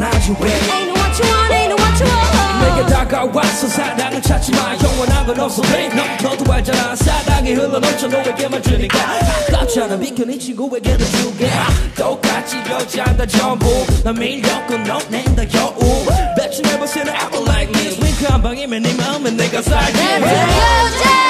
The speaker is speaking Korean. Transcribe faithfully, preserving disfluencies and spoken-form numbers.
하지 왜 Ain't what you want, ain't what you want. 내게 다가와서 사랑을 찾지 마 영원한 건 없어 babe 너, 너도 알잖아 사랑이 흘러넘쳐 너에게만 주니까 아깝잖아 비켜 네 친구에게도 주게 똑같이 여자다 전부 난 매일 여권 넣는다 여우 Bet you never seen an apple like me 윙크 한 방이면 네 마음에 내가 살게 내 여자